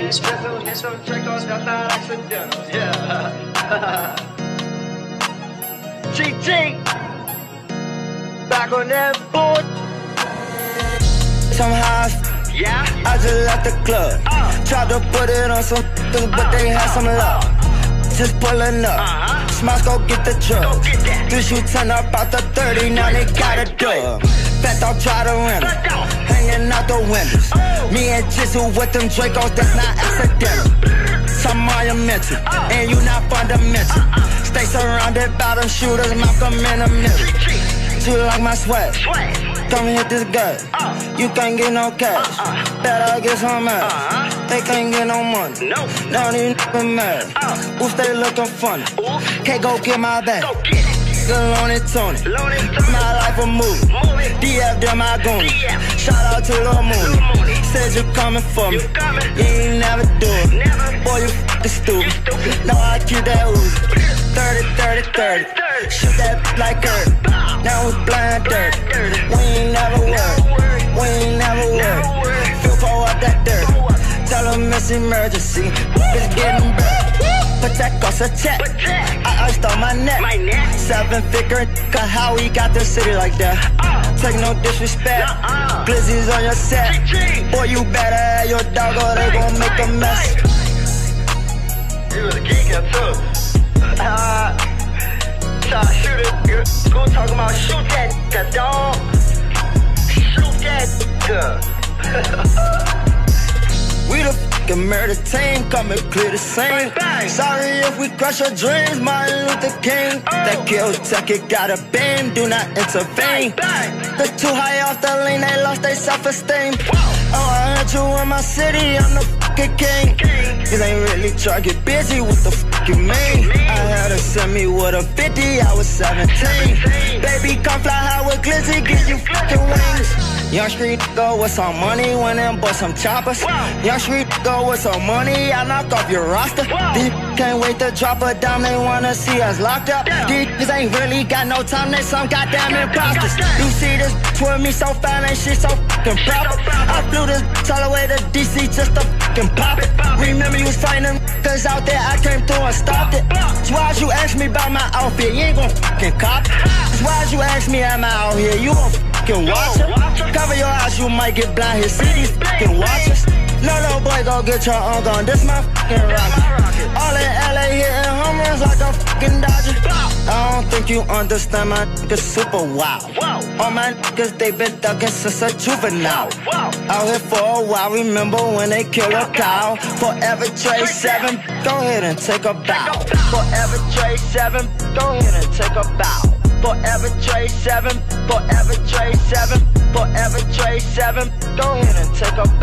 Espresso, hit some Dracos, that's not accidental. Yeah. GG. Back on that board. Somehow I just left the club. Tried to put it on some but they had some luck. Just pulling up. Smiles go get the drug. Do you turn up out the 30, now they got a dub. Fat dog try to rent it, hanging out the windows. Me and Jizzle with them Dracos, that's not accidental. Some monumental, and you not fundamental. Stay surrounded by them shooters, Malcolm in the middle. You like my swag? Come hit this gut. You can't get no cash. Better get some mad. They can't get no money. Don't even mad. Who stay looking funny? Can't go get my bag. Lonely Tony. My life a movie. DF them my goonies. Shout out to Lil Mooney. Said you coming for me. You ain't never do it. Boy, you f***ing stupid. No, I keep that Uzi. 30. Shoot that like Kurt. Now we blind dirt. We ain't never worried. Feel for up that dirt. Tell them it's emergency. It's getting burnt. But that costs a check. I iced on my neck. 7-figure, cause how we got the city like that. Take no disrespect. Glizzy's on your set. Boy, you better have your dog or they gon' make a mess. He was a geeker too. Shoot it. School talking about shoot that nigga, dog. Shoot that nigga. We the fucking murder team, coming clear the same. Sorry if we crush your dreams, Martin Luther King. That kill tech, it got a beam, do not intervene. They're too high off the lane, they lost their self-esteem. Oh, I heard you in my city, I'm the fucking king. Cause ain't really try to get busy with the fucking mean. I had her send me with a 50, I was 17. Baby, come fly high with Glizzy, give you fucking wings. Young street go with some money, went and bought some choppers. Young street go with some money, I knock off your roster. These can't wait to drop a dime, they wanna see us locked up. These ain't really got no time, they some goddamn imposters. You see this with me so fine and shit so fucking proper. I flew this all the way to DC just to fucking pop it. Remember you was fighting them cause out there I came through and stopped it. That's why you ask me about my outfit, you ain't gon' fucking cop it. That's why you ask me am I out here, you gon' fucking watch it. Cover your eyes, you might get blind here, see these fucking watchers. No, boy, go get your own gun, this my fucking rocket. All in LA hitting home runs like a fucking Dodger. I don't think you understand my niggas super wild. All my niggas, they been ducking since a juvenile. Out here for a while, remember when they killed a cow. Forever Trey 7, go ahead and take a bow. Forever Trey 7, go ahead and take a bow. Forever Trey 7, forever Trey 7, forever Trey 7, go ahead and take a